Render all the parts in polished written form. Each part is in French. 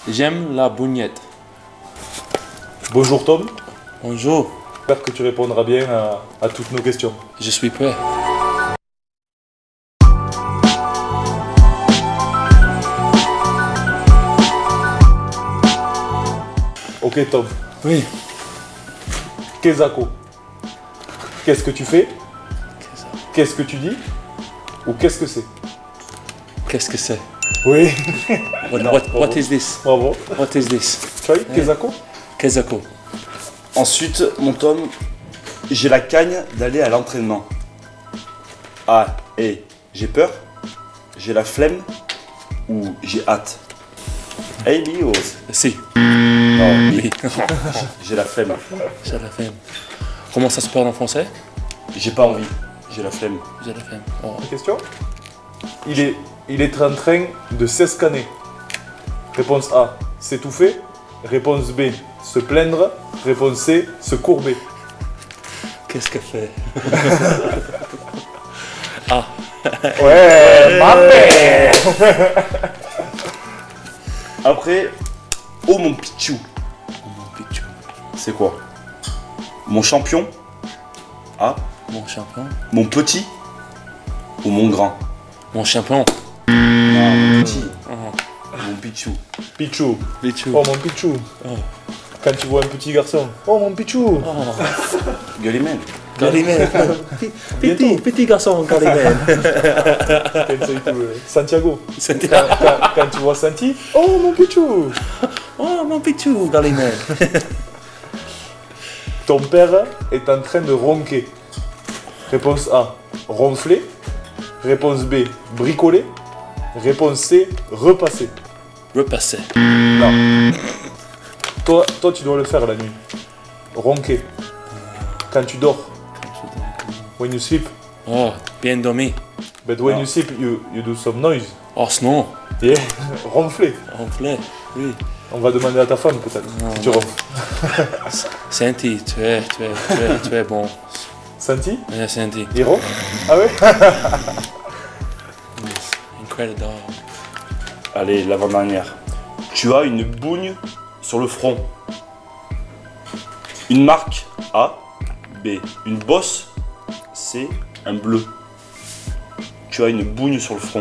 J'aime la bougnette. Bonjour Tom. Bonjour. J'espère que tu répondras bien à toutes nos questions. Je suis prêt. Ok Tom. Oui. Kezako. Qu'est-ce que tu fais? Qu'est-ce que tu dis? Ou qu'est-ce que c'est? Qu'est-ce que c'est? Oui. What is this? Bravo. What is this? Tu vois, Kezako? Kezako. Ensuite, mon Tom, j'ai la cagne d'aller à l'entraînement. Ah, et j'ai peur, j'ai la flemme ou j'ai hâte. Hey, Bios. Si. Non, Oui. j'ai la flemme. J'ai la flemme. Comment ça se parle en français? J'ai pas envie, j'ai la flemme. J'ai la flemme. Oh. Question? Il est en train de s'escaner. Réponse A, s'étouffer. Réponse B, se plaindre. Réponse C, se courber. Qu'est-ce qu'elle fait? Ah. Ouais, ma mère. Après, oh mon pichou, Mon pichou. c'est quoi? Mon champion? Ah, Mon champion. mon petit ou mon grand? Mon champion. Ah, mon petit, Oh. mon pichou. Pichou. Pichou. Oh mon Pichou. Oh. Quand tu vois un petit garçon. Oh mon Pichou. Oh. Gueulimène. Galimène. Petit garçon, Galimène. Santiago. C'était Quand tu vois Santi. Oh mon Pichou. Oh, mon pichou, Galimène. Ton père est en train de ronquer. Réponse A, ronfler. Réponse B, bricoler. Réponse C, repasser. Repasser. Non. Toi, tu dois le faire la nuit. Ronquer. Quand tu dors. When you sleep. Oh, bien dormi. But when Non. you sleep, you do some noise. Oh, sinon, Yeah. Ronfler. on plaît. Oui. On va demander à ta femme peut-être. Non, Si tu non. ronfles. Santi, tu es bon. Santi? Santi. Il ronfle? Ah ouais? Incredible dog. Allez, l'avant-dernière. Tu as une bougne sur le front. Une marque A, B. Une bosse C, un bleu. Tu as une bougne sur le front.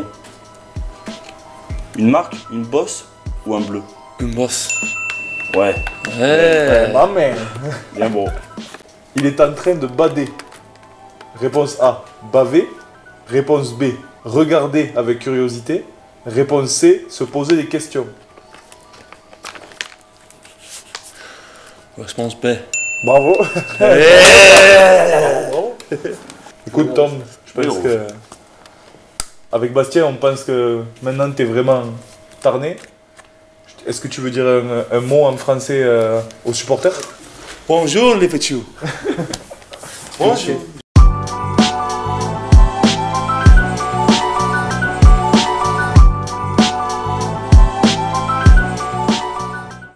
Une marque, une bosse ou un bleu? Une bosse. Ouais, Ouais. Ma mère. bien bon. Il est en train de bader. Réponse A, baver. Réponse B, regarder avec curiosité. Réponse C, se poser des questions. Réponse B. Bravo. Bravo. Écoute Tom, je pense Oui, que avec Bastien, on pense que maintenant tu es vraiment tarné. Est-ce que tu veux dire un mot en français aux supporters? Bonjour les petits. Bonjour.